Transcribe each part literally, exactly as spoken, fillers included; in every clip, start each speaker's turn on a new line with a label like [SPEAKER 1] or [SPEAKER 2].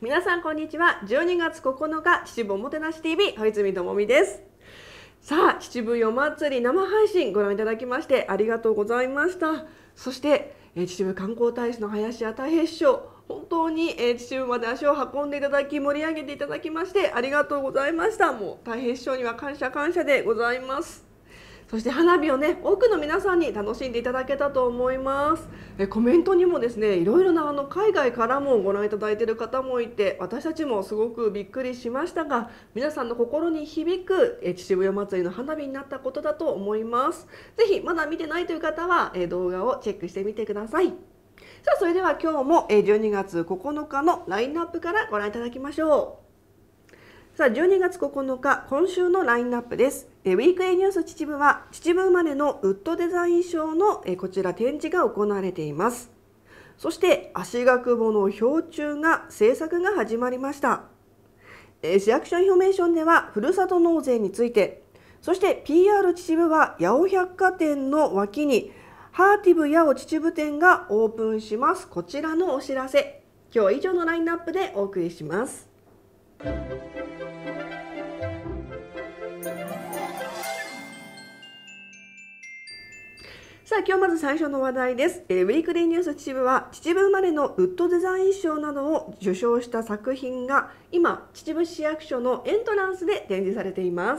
[SPEAKER 1] 皆さんこんにちは。じゅうにがつここのか、秩父おもてなし ティーブイ 穂積智美です。さあ、秩父夜祭り生配信ご覧いただきましてありがとうございました。そしてえ秩父観光大使の林家太平師匠、本当にえ秩父まで足を運んでいただき盛り上げていただきましてありがとうございました。もう太平師匠には感謝感謝でございます。そして花火をね、多くの皆さんに楽しんでいただけたと思います。えコメントにもですね、いろいろなあの海外からもご覧いただいている方もいて、私たちもすごくびっくりしましたが、皆さんの心に響くえ秩父夜祭りの花火になったことだと思います。ぜひまだ見てないという方はえ動画をチェックしてみてください。さあ、それでは今日もじゅうにがつここのかのラインナップからご覧いただきましょう。さあ、じゅうにがつここのか、今週のラインナップです。ウィークエーニュース秩父は、秩父生まれのウッドデザイン賞のこちら展示が行われています。そして、足ヶ久保の氷柱が制作が始まりました。市役所インフォメーションでは、ふるさと納税について、そして ピーアール 秩父は八尾百貨店の脇に、ハーティブ八尾秩父店がオープンします。こちらのお知らせ、今日は以上のラインナップでお送りします。さあ、今日まず最初の話題です。えー、ウィークリーニュース秩父は、秩父生まれのウッドデザイン賞などを受賞した作品が今、秩父市役所のエントランスで展示されています。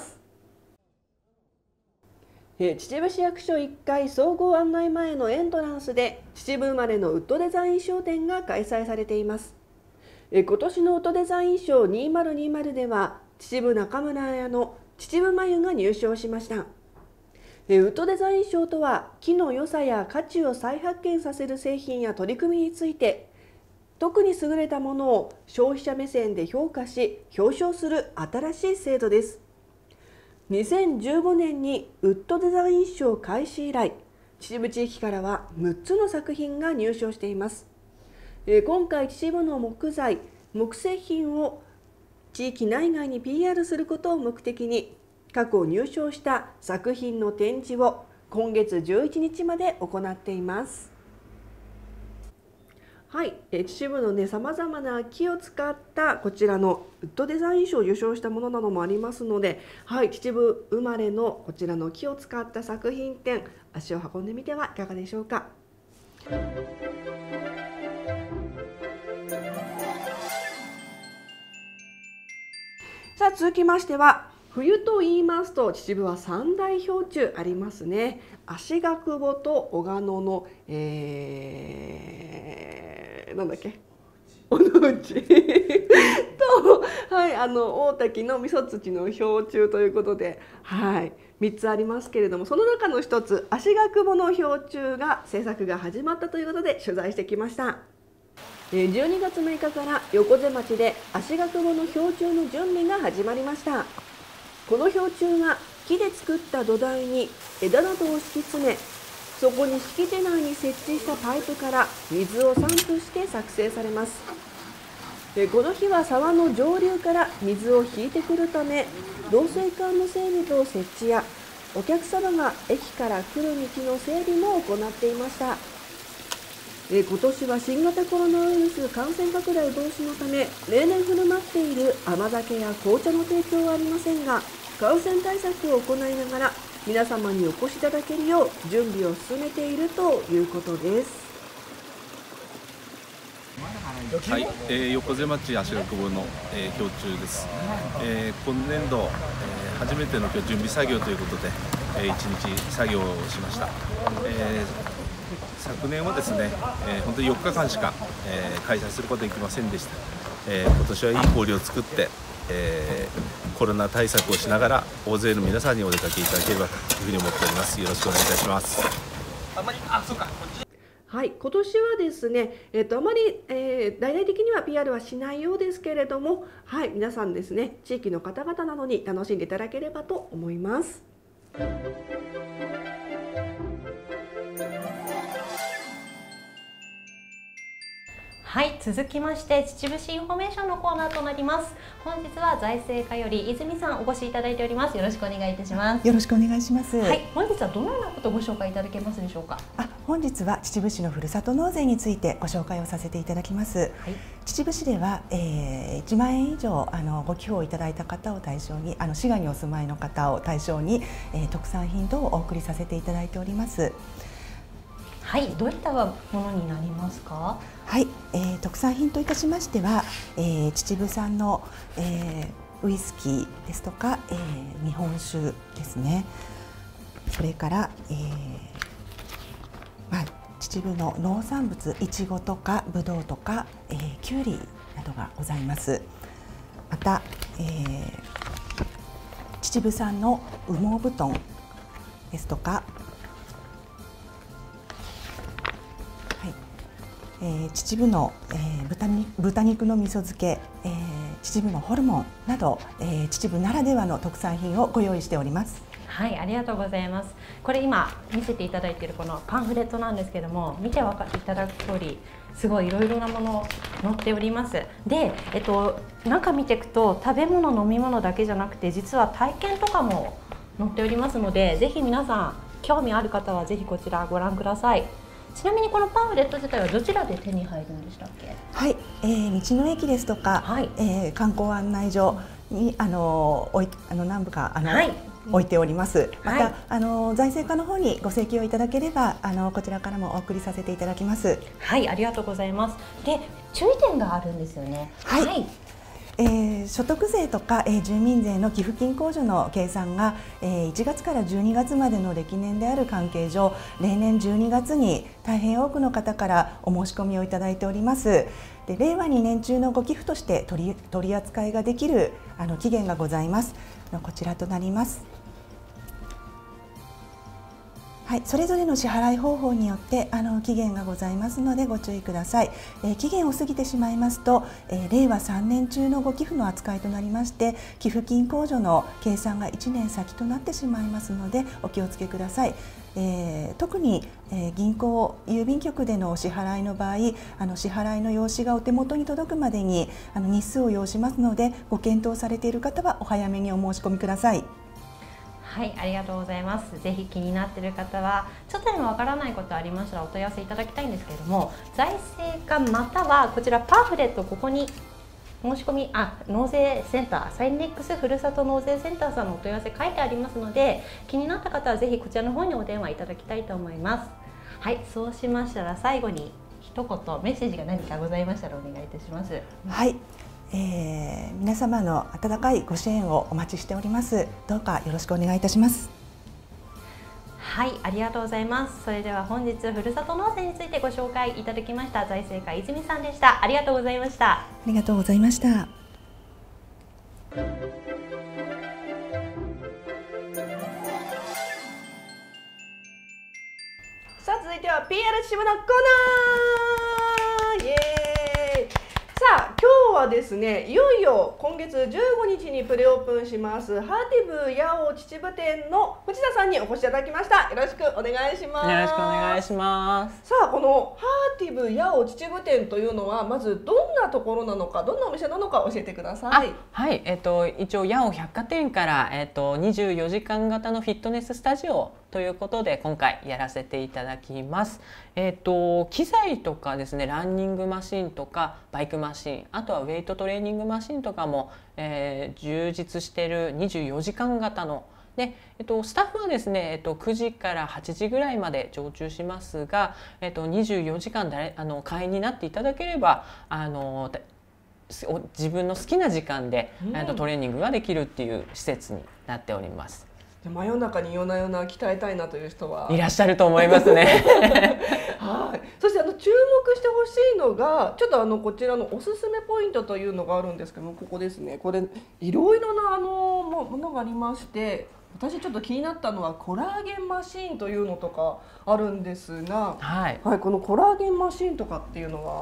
[SPEAKER 1] えー、秩父市役所いっかい総合案内前のエントランスで、秩父生まれのウッドデザイン賞展が開催されています。えー、今年のウッドデザイン賞にせんにじゅうでは、秩父中村屋の秩父眉が入賞しました。ウッドデザイン賞とは、木の良さや価値を再発見させる製品や取り組みについて、特に優れたものを消費者目線で評価し表彰する新しい制度です。にせんじゅうごねんにウッドデザイン賞開始以来、秩父地域からはむっつの作品が入賞しています。今回、秩父の木材、木製品を地域内外に ピーアール することを目的に、過去入賞した作品の展示を今月じゅういちにちまで行っています。はい、え秩父のね、さまざまな木を使ったこちらのウッドデザイン賞を受賞したものなどもありますので、はい、秩父生まれのこちらの木を使った作品展、足を運んでみてはいかがでしょうか。さあ、続きましては、冬と言いますと秩父は三大氷柱ありますね。足ヶ久保と小鹿野の、えー、なんだっけ尾内と、はい、あの大滝の味噌土の氷柱ということで、はい、みっつありますけれども、その中のひとつ、足ヶ久保の氷柱が制作が始まったということで取材してきました。じゅうにがつむいかから横瀬町で足ヶ久保の氷柱の準備が始まりました。この氷柱は木で作った土台に枝などを敷き詰め、そこに敷地内に設置したパイプから水を散布して作成されます。この日は沢の上流から水を引いてくるため、導水管の整備と設置やお客様が駅から来る道の整備も行っていました。今年は新型コロナウイルス感染拡大防止のため、例年振る舞っている甘酒や紅茶の提供はありませんが、感染対策を行いながら皆様にお越しいただけるよう準備を進めているということです。
[SPEAKER 2] はい、えー、横瀬町足ヶ久保の、えー、氷柱です。えー、今年度、えー、初めての今日準備作業ということで、えー、いちにち作業をしました。えー昨年はですね、えー、本当によっかかんしか、えー、開催することができませんでした。えー、今年はいい氷を作って、えー、コロナ対策をしながら大勢の皆さんにお出かけいただければというふうに思っております。よろしくお願いいたします。
[SPEAKER 1] あまりあそうかはい、今年はですね、えっと、あまり、えー、大々的には ピーアール はしないようですけれども、はい、皆さんですね、地域の方々などに楽しんでいただければと思います。
[SPEAKER 3] はい、続きまして秩父市インフォメーションのコーナーとなります。本日は財政課より泉さんお越しいただいております。よろしくお願いいたします。
[SPEAKER 4] よろしくお願いします。
[SPEAKER 3] はい、本日はどのようなことをご紹介いただけますでしょうか。
[SPEAKER 4] あ、本日は秩父市のふるさと納税についてご紹介をさせていただきます。はい、秩父市では、えー、いちまんえん以上あのご寄付をいただいた方を対象に、あの滋賀にお住まいの方を対象に、えー、特産品等をお送りさせていただいております。
[SPEAKER 3] はい、どういったものになりますか。
[SPEAKER 4] はい、えー、特産品といたしましては、えー、秩父産の、えー、ウイスキーですとか、えー、日本酒ですね。それから、えーまあ、秩父の農産物、いちごとかぶどうとか、えー、きゅうりなどがございます。また、えー、秩父産の羽毛布団ですとか、えー、秩父の、えー、豚肉、豚肉の味噌漬け、えー、秩父のホルモンなど、えー、秩父ならではの特産品をご用意しております。
[SPEAKER 3] はい、ありがとうございます。これ今見せていただいているこのパンフレットなんですけども、見て分かっていただく通りすごいいろいろなもの載っております。で、えっと中見ていくと食べ物飲み物だけじゃなくて実は体験とかも載っておりますので、ぜひ皆さん興味ある方はぜひこちらご覧ください。ちなみにこのパンフレット自体はどちらで手に入るんでしたっけ。
[SPEAKER 4] はい、えー、道の駅ですとか、はい、えー、観光案内所にあのおいあの何部かあの、はい、置いております。また、はい、あの財政課の方にご請求をいただければあのこちらからもお送りさせていただきます。
[SPEAKER 3] はい、ありがとうございます。で、注意点があるんですよね。
[SPEAKER 4] はい、はい、えー、所得税とか、えー、住民税の寄付金控除の計算が、えー、いちがつからじゅうにがつまでの歴年である関係上、例年じゅうにがつに大変多くの方からお申し込みをいただいております。で、令和にねん中のご寄付として取り、取り扱いができるあの期限がございます。こちらとなります。はい、それぞれの支払い方法によってあの期限がございますのでご注意ください。えー、期限を過ぎてしまいますと、えー、令和さんねん中のご寄付の扱いとなりまして、寄付金控除の計算がいちねん先となってしまいますのでお気をつけください。えー、特に、えー、銀行、郵便局でのお支払いの場合、あの支払いの用紙がお手元に届くまでにあの日数を要しますので、ご検討されている方はお早めにお申し込みください。
[SPEAKER 3] はい、ありがとうございます。ぜひ気になっている方はちょっとでもわからないことありましたらお問い合わせいただきたいんですけれども、財政課またはこちらパンフレット、ここに申し込み、あ、納税センター、サイネックスふるさと納税センターさんのお問い合わせ書いてありますので、気になった方はぜひこちらの方にお電話いただきたいと思います。はい、そうしましたら最後に一言メッセージが何かございましたらお願いいたします。
[SPEAKER 4] はい、えー、皆様の温かいご支援をお待ちしております。どうかよろしくお願いいたします。
[SPEAKER 3] はい、ありがとうございます。それでは本日ふるさと納税についてご紹介いただきました財政課泉さんでした。ありがとうございました。
[SPEAKER 4] ありがとうございました。さ
[SPEAKER 1] あ、続いては ピーアール 秩父のコーナー。イエーイ。さあ、今日はですね、いよいよ今月じゅうごにちにプレオープンしますハーティブ八尾秩父店の藤田さんにお越しいただきました。よろしくお願いします。
[SPEAKER 5] よろしくお願いします。
[SPEAKER 1] さあ、このハーティブ八尾秩父店というのはまずどんなところなのか、どんなお店なのか教えてください。
[SPEAKER 5] はい、えっと一応八尾百貨店からえっとにじゅうよじかん型のフィットネススタジオということで今回やらせていただきます。えっと機材とかですね、ランニングマシンとかバイクマシン、あとはウェイトトレーニングマシンとかも、えー、充実しているにじゅうよじかん型ので、えっと、スタッフはですね、えっと、くじからはちじぐらいまで常駐しますが、えっと、にじゅうよじかん誰あの会員になっていただければあの自分の好きな時間で、うん、えっと、トレーニングができるっていう施設になっております。
[SPEAKER 1] 真夜中に夜な夜な鍛えたいなという人はい
[SPEAKER 5] らっしゃると思いますね。
[SPEAKER 1] はい。そしてあの注目してほしいのが、ちょっとあのこちらのおすすめポイントというのがあるんですけども、ここですね。これいろいろなあのものがありまして、私ちょっと気になったのはコラーゲンマシーンというのとかあるんですが、はい、はい、このコラーゲンマシーンとかっていうのは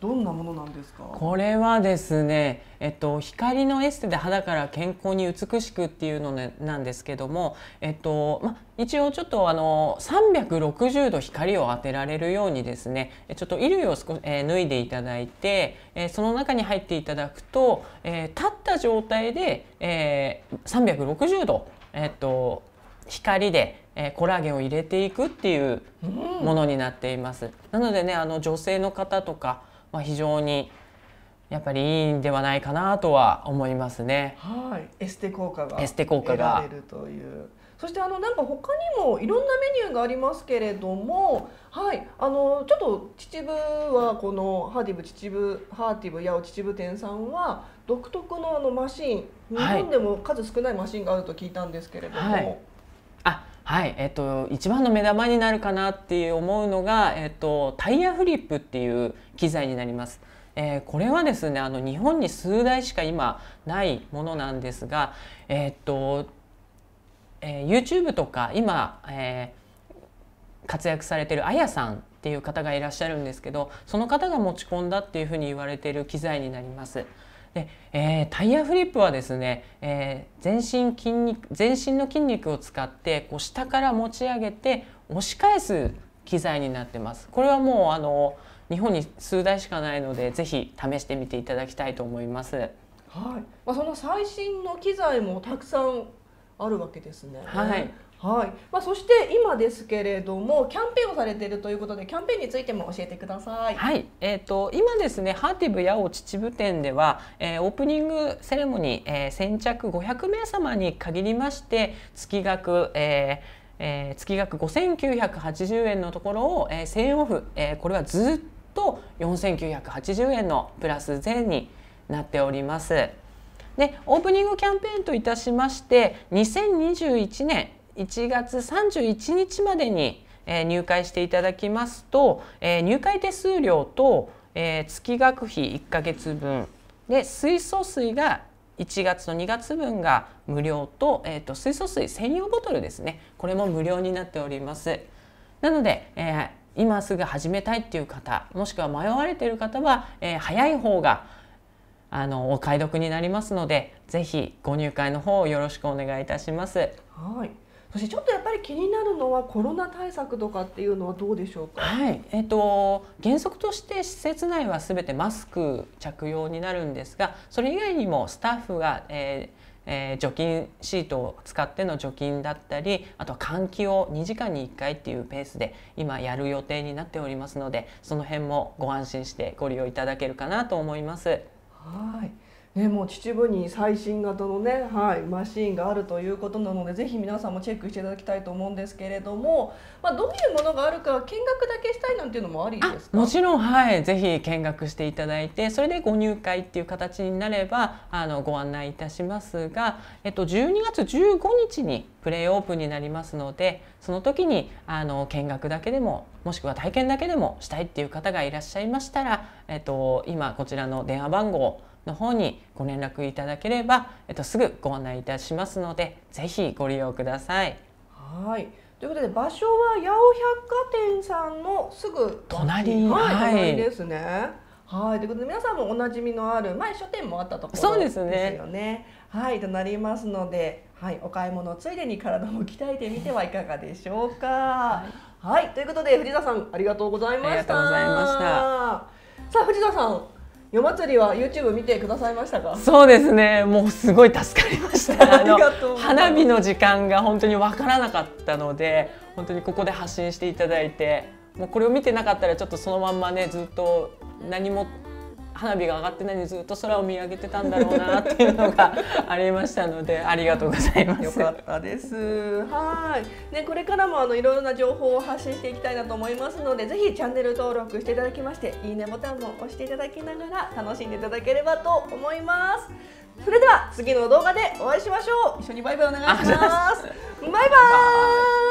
[SPEAKER 1] どんなものなんですか？
[SPEAKER 5] これはですね、えっと、光のエステで肌から健康に美しくっていうの、ね、なんですけども、えっとま、一応ちょっとあのさんびゃくろくじゅうど光を当てられるようにですね、ちょっと衣類を少し、えー、脱いでいただいて、えー、その中に入っていただくと、えー、立った状態で、えー、さんびゃくろくじゅうど、えっと、光でえー、コラーゲンを入れていくっていうものになっています。うん、なのでね、あの女性の方とかは非常にやっぱりいいんではないかなとは思いますね。
[SPEAKER 1] はい、エステ効果が
[SPEAKER 5] エステ効果が
[SPEAKER 1] 得られるという。そしてあのなんか他にもいろんなメニューがありますけれども、はい、あのちょっと秩父はこのハーティブ秩父ハーティブ八尾秩父店さんは独特のあのマシン、日本でも数少ないマシンがあると聞いたんですけれども。はい、
[SPEAKER 5] あはい、えっと、一番の目玉になるかなって思うのが、えっと、タイヤフリップっていう機材になります。えー、これはですね、あの日本に数台しか今ないものなんですが、えっとえー、YouTube とか今、えー、活躍されているあやさんっていう方がいらっしゃるんですけど、その方が持ち込んだっていうふうに言われている機材になります。でえー、タイヤフリップはですね、えー、全身筋肉全身の筋肉を使ってこう下から持ち上げて押し返す機材になってます。これはもうあの日本に数台しかないので、ぜひ試してみていただきたいと思います。はい、
[SPEAKER 1] まあ、その最新の機材もたくさんあるわけですね。
[SPEAKER 5] はい。
[SPEAKER 1] はい、まあ、そして今ですけれどもキャンペーンをされているということで、キャンペーンについても教えてください。
[SPEAKER 5] はい、えーと、今ですね、ハーティブ八尾秩父店では、えー、オープニングセレモニー、えー、先着ごひゃくめいさまに限りまして月額、えーえー、月額ごせんきゅうひゃくはちじゅうえんのところを、えー、せんえんオフ、えー、これはずっとよんせんきゅうひゃくはちじゅうえんのプラス税になっております。で、オープニングキャンペーンといたしましてにせんにじゅういちねんいちがつさんじゅういちにちまでに入会していただきますと、入会手数料と月額費いっかげつぶんで、水素水がいちがつとにがつぶんが無料と、えー、と水素水専用ボトルですね、これも無料になっております。なので、えー、今すぐ始めたいっていう方、もしくは迷われている方は、えー、早い方があのお買い得になりますので、ぜひご入会の方をよろしくお願いいたします。
[SPEAKER 1] はい。そしてちょっとやっぱり気になるのはコロナ対策とかっていうのはどうでしょうか。
[SPEAKER 5] はい、えっと原則として施設内はすべてマスク着用になるんですが、それ以外にもスタッフが、えーえー、除菌シートを使っての除菌だったり、あとは換気をにじかんにいっかいっていうペースで今やる予定になっておりますので、その辺もご安心してご利用いただけるかなと思います。
[SPEAKER 1] はい。ね、もう秩父に最新型のね、はい、マシーンがあるということなので、ぜひ皆さんもチェックしていただきたいと思うんですけれども、まあ、どういうものがあるか見学だけしたいなんていうのもありですか？
[SPEAKER 5] もちろん、はい、ぜひ見学していただいて、それでご入会っていう形になればあのご案内いたしますが、えっと、じゅうにがつじゅうごにちにプレイオープンになりますので、その時にあの見学だけでももしくは体験だけでもしたいっていう方がいらっしゃいましたら、えっと、今こちらの電話番号の方にご連絡いただければ、えっと、すぐご案内いたしますので、ぜひご利用ください。
[SPEAKER 1] はい、ということで場所は八尾百貨店さんのすぐ
[SPEAKER 5] 隣、
[SPEAKER 1] はい、隣ですね。はい、ということで皆さんもおなじみのある前書店もあったところ
[SPEAKER 5] そうですね。
[SPEAKER 1] ですよね。はい、となりますので、はい、お買い物ついでに体も鍛えてみてはいかがでしょうか。はい、はい、ということで藤田さんありがとうございました。ありがとうございました。さあ藤田さん、夜祭りは YouTube 見てくださいましたか？
[SPEAKER 5] そうですね、もうすごい助かりましたあの花火の時間が本当に分からなかったので、本当にここで発信していただいて、もうこれを見てなかったらちょっとそのまんまね、ずっと何も花火が上がってないのにずっと空を見上げてたんだろうなっていうのがありましたので、ありがとうございます。
[SPEAKER 1] よかったです。はい、ね、これからもあのいろいろな情報を発信していきたいなと思いますので、ぜひチャンネル登録していただきまして、いいねボタンも押していただきながら楽しんでいただければと思います。それでは次の動画でお会いしましょう。一緒にバイバイお願いします。バイバイ。